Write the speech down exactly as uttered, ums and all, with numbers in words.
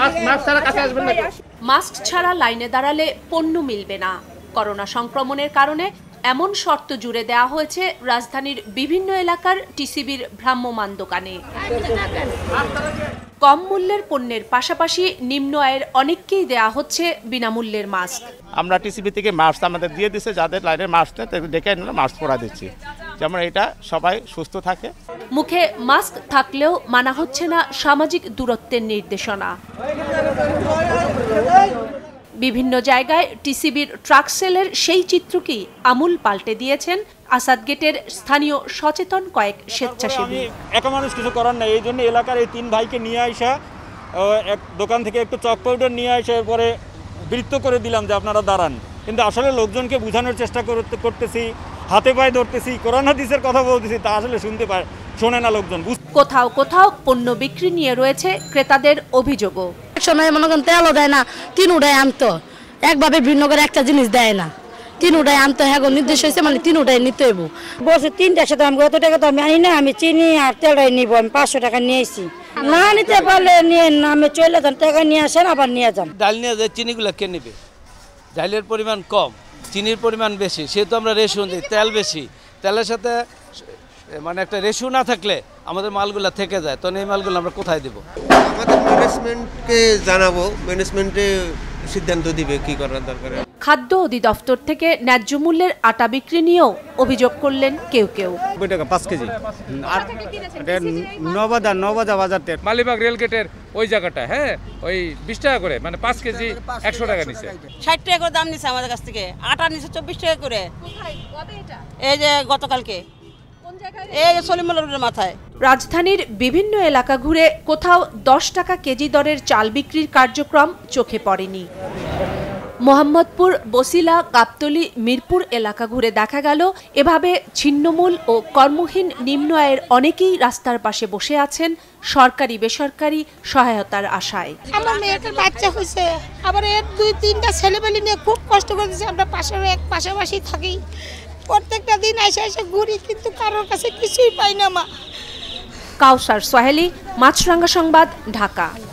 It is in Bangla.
মাস্ক ছাড়া লাইনে দাঁড়ালে পণ্য মিলবে না। করোনা সংক্রমণের কারণে এমন শর্ত জুড়ে দেওয়া হয়েছে রাজধানীর বিভিন্ন এলাকার টিসিবির ভ্রাম্যমাণ দোকানে। কম মূল্যের পণ্যের পাশাপাশি নিম্ন আয়ের অনেককেই দেয়া হচ্ছে বিনামূল্যের মাস্ক। আমরা টিসিবি থেকে মাস্ক আমাদের দিয়ে দিচ্ছে, যাদের লাইনের মাস্ক নেই তাদের ডেকে এনে মাস্ক পরা দিচ্ছি, যেমন এটা সবাই সুস্থ থাকে। মুখে মাস্ক থাকলেও মানা হচ্ছে না সামাজিক দূরত্বের নির্দেশনা। বিভিন্ন জায়গায় টিসিবির ট্রাক সেলের সেই চিত্রকেই আমূল পাল্টে দিয়েছেন আসাদ গেটের স্থানীয় সচেতন কয়েক স্বেচ্ছাসেবী। একা মানুষ কিছু করার নাই, এই জন্য এলাকার এই তিন ভাইকে নিয়ে আসা, এক দোকান থেকে একটু চক পাউডার নিয়ে আসা, এরপরে বৃত্ত করে দিলাম যে আপনারা দাঁড়ান। কিন্তু আসলে লোকজনকে বোঝানোর চেষ্টা করতে করতেছি, হাতে পায়ে ধরতেছি, কোরআন হাদিসের কথা বলতেছি, তা আসলে শুনতে পায় শোনে না লোকজন। কোথাও কোথাও পণ্য বিক্রি নিয়ে রয়েছে ক্রেতাদের অভিযোগও। সময় মনে করেন তেলও দেয় না, তিন উঠায় আনতো, একভাবে ভিন্ন করে একটা জিনিস দেয় না, তিন উঠায় আনতো। হ্যাঁ নির্দেশ হয়েছে মানে তিন উঠায় নিতে হইব। বলছে তিনটা একসাথে আমি কত টাকা তো আমি আনি না, আমি চিনি আর তেলটাই নিব, আমি পাঁচশো টাকা নিয়েছি। না নিতে পারলে নিয়ে না, আমি চলে যান, টাকা নিয়ে আসেন আবার নিয়ে যান। ডাল নিয়ে যায়, চিনিগুলো কে নেবে? ডালের পরিমাণ কম, চিনির পরিমাণ বেশি, সেহেতু আমরা রেশন দিই। তেল বেশি, তেলের সাথে মানে একটা রেশু না থাকলে আমাদের মালগুলো থেকে যায়, তখন এই মালগুলো আমরা কোথায় দেবো? আমাদের ম্যানেজমেন্টকে জানাবো, ম্যানেজমেন্টে সিদ্ধান্ত দিবে কি করার দরকার। খাদ্য অধিদপ্তর থেকে ন্যায্য মূল্যের আটা বিক্রি নিয়েও অভিযোগ করলেন কেউ কেউ। টাকা পাঁচ কেজি নবাদা নবাদা বাজার মালিবাগ রেলগেটের ওই জায়গাটা, হ্যাঁ ওই বিশ টাকা করে, মানে পাঁচ কেজি একশো টাকা নিচ্ছে, ষাট টাকা করে দাম নিচ্ছে আমাদের কাছ থেকে। আটা নিচ্ছে চব্বিশ টাকা করে। এই যে গতকালকে এই সলিমুল্লাহর মাথায়। রাজধানীর বিভিন্ন এলাকা ঘুরে কোথাও দশ টাকা কেজি দরের চাল বিক্রির কার্যক্রম চোখে পড়েনি। মোহাম্মদপুর, বসিলা, গাবতলী, মিরপুর এলাকা ঘুরে দেখা গেল এভাবে ছিন্নমূল ও কর্মহীন নিম্ন আয়ের অনেকেই রাস্তার পাশে বসে আছেন সরকারি বেসরকারি সহায়তার আশায়। আমার মেয়েটার বাচ্চা হয়েছে, আবার এর দুই তিনটা ছেলেমেয়ে নিয়ে খুব কষ্ট করতেছে। আমরা পাশে এক পাশাপাশি থাকি, প্রত্যেকটা দিন এসে এসে ঘুরি, কিন্তু কারোর কাছে কিছুই পাই না মা। কাউসার সোহেলি, মাছরাঙ্গা সংবাদ, ঢাকা।